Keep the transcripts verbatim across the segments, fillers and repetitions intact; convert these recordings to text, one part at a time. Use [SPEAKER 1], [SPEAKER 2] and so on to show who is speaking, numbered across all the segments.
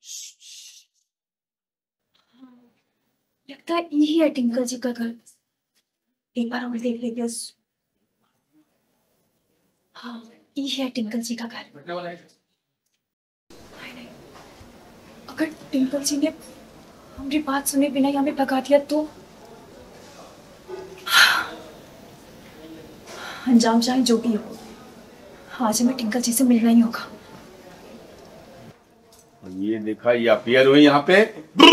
[SPEAKER 1] लगता है यही है टिंकल जी का घर। एक बार हम देख लेंगे। हाँ, यही है टिंकल जी का घर। नहीं नहीं, अगर टिंकल जी ने हमारी बात सुने बिना ही हमें भगा दिया तो अंजाम चाहे जो भी हो, आज हमें टिंकल जी से मिलना ही होगा।
[SPEAKER 2] ये देखा, ये अपीयर हुई यहाँ पे।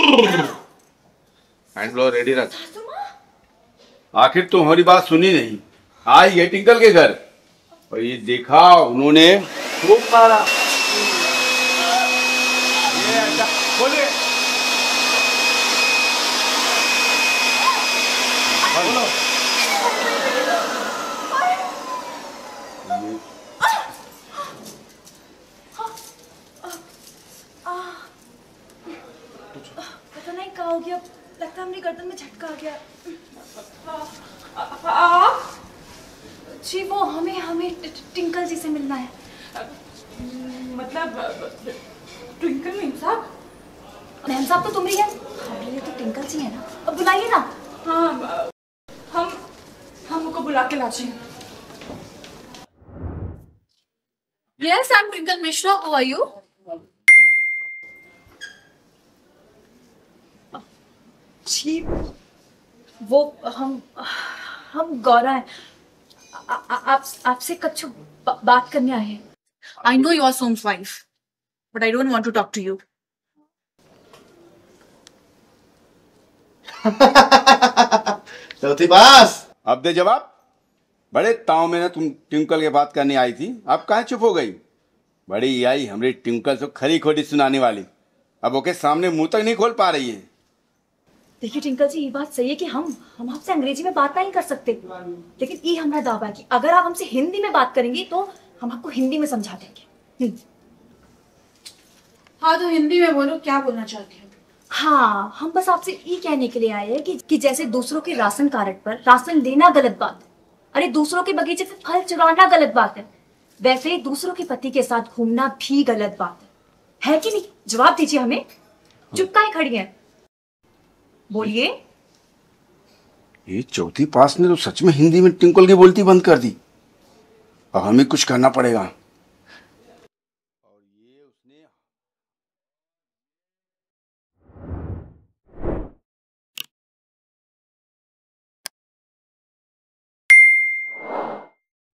[SPEAKER 2] हैंड ब्लोअर रेडी रख। आखिर तो हमारी बात सुनी नहीं, आई ये टिंकल के घर और ये देखा उन्होंने खूब मारा। ये अच्छा बोले बोलो।
[SPEAKER 1] पता नहीं क्या हो गया, लगता है मेरी गर्दन में झटका आ गया। जी वो हमें हमें टिंकल जी से मिलना है।
[SPEAKER 3] मतलब ट्विंकल मैम साहब?
[SPEAKER 1] मैम साहब तो तुम ही है, हमारे लिए तो टिंकल जी है ना। अब बुलाइए ना।
[SPEAKER 3] हाँ, हम हम उनको बुला के लाते हैं।
[SPEAKER 4] Yes, I'm Twinkle Mishra. How are you?
[SPEAKER 1] जी वो हम हम गौरा हैं। आ, आ, आप आपसे कुछ बा, बात करने आए हैं।
[SPEAKER 4] I know you are Som's wife, but I don't want to talk to you.
[SPEAKER 2] चौथी पास। अब दे जवाब। बड़े ताव में ना तुम ट्विंकल के बात करने आई थी, अब कहाँ चुप हो गई? बड़ी आई हमारी ट्विंकल से खरी खोटी सुनाने वाली, अब ओके सामने मुंह तक नहीं खोल पा रही है।
[SPEAKER 1] देखिए टिंकल जी, ये बात सही है कि हम हम आपसे अंग्रेजी में बात नहीं कर सकते, लेकिन ये हमारा दावा है कि अगर आप हमसे हिंदी में बात करेंगी तो हम आपको हिंदी में समझा देंगे।
[SPEAKER 4] हाँ तो हिंदी में बोलो, क्या बोलना चाहती हो?
[SPEAKER 1] हाँ, हम बस आपसे ये कहने के लिए आए हैं कि, कि जैसे दूसरों के राशन कार्ड पर राशन लेना गलत बात है, अरे दूसरों के बगीचे से फल चुराना गलत बात है, वैसे ही दूसरों के पति के साथ घूमना भी गलत बात है, है कि नहीं? जवाब दीजिए हमें। चुप काहे खड़ी हैं? बोलिए।
[SPEAKER 2] ये चौथी पास ने तो सच में हिंदी में ट्विंकल की बोलती बंद कर दी। अब हमें कुछ करना पड़ेगा।